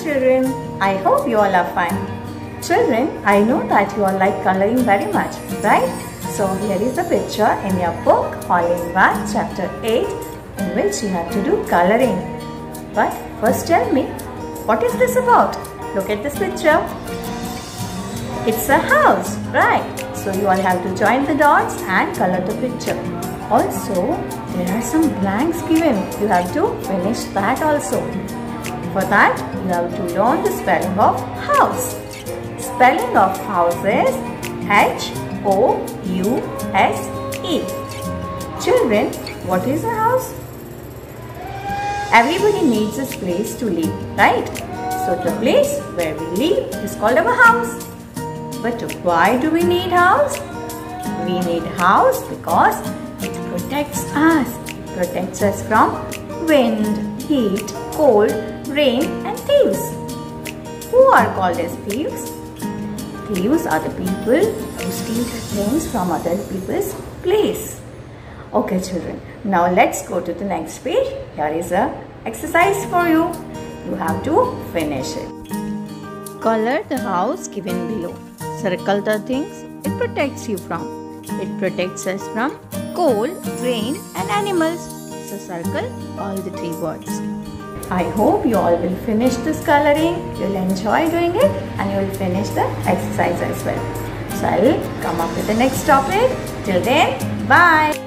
children. I hope you all are fine. Children, I know that you all like coloring very much, right? So here is a picture in your book, All-in-One, chapter 8, in which you have to do coloring. But first tell me, what is this about? Look at this picture. It's a house, right? So you all have to join the dots and color the picture. Also, there are some blanks given. You have to finish that also. For that, you have to learn the spelling of house. Spelling of house is H-O-U-S-E. Children, what is a house? Everybody needs a place to live, right? So the place where we live is called our house. But why do we need house? We need house because it protects us. It protects us from wind, heat, cold, rain and thieves. Who are called as thieves? Thieves are the people who steal the things from other people's place. Okay children, now let's go to the next page. Here is a exercise for you. You have to finish it. Color the house given below. Circle the things it protects you from. It protects us from cold, rain and animals. So circle all the 3 words. I hope you all will finish this coloring. You'll enjoy doing it and you will finish the exercise as well. So I will come up with the next topic. Till then, bye.